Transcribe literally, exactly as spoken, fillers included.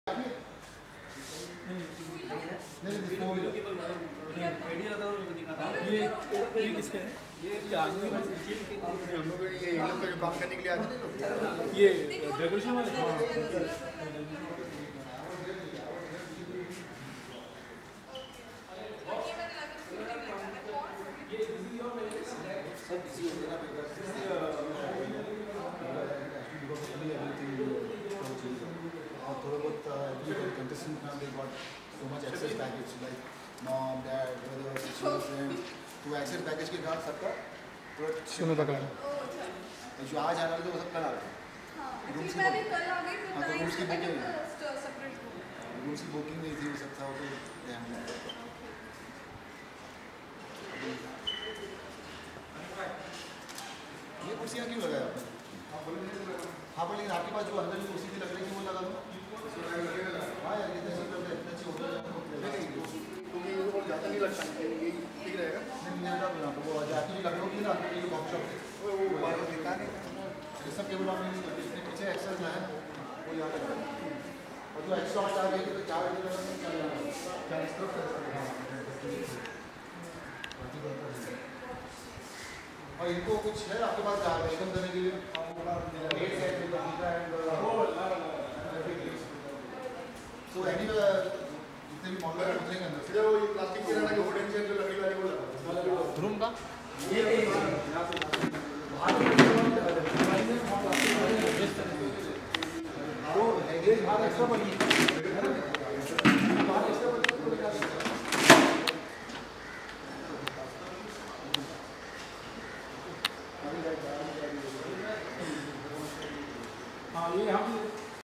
ये ये किसके है? ये आदमी हम लोग ये इन लोग का जो काम करने के लिए आते हैं लोग, ये डेकोरेशन वाले। So much access package like mom, dad, brothers, sisters, friends. तो access package के साथ सबका पूरा सुनो तक लगा। जो आज आ रहा है तो वो सब कल आ रहा है। हाँ, रूम्स की बुकिंग कल आ गई फिर हाँ तो रूम्स की बुकिंग सेपरेट रूम्स की बुकिंग नहीं थी, वो सब था तो ध्यान में ये कुर्सियाँ क्यों लगाया आपने? हाँ पर लेकिन आपके पास जो अंदर की कुर्सी थी लग रही थी वो लगा दो। हाँ यार ये तो अच्छी इतना अच्छी होता है क्योंकि वो ज़्यादा नहीं लगता है, ये ठीक रहेगा। नहीं नहीं ना बना तो वो जाती भी लग रही थी ना अंदर की बॉक्स शॉप वो बाहर को दिखा नहीं ये सब केवल आपने यूज़ करते इसके पीछे एक्सेल है वो यहाँ लगा और जो एक्स्ट्रा आ गई तो क्या वजह से क्या क्या इस तरफ और इनको कुछ है आपके पास वेलकम करने के लिए सो एनी जितने भी मॉडल उतरेंगे अंदर से वो प्लास्टिक की रहना जो वुडन चेयर जो लकड़ी वाली वो लगा रूम का ये वो है ये बाहर एक्स्ट्रा बनी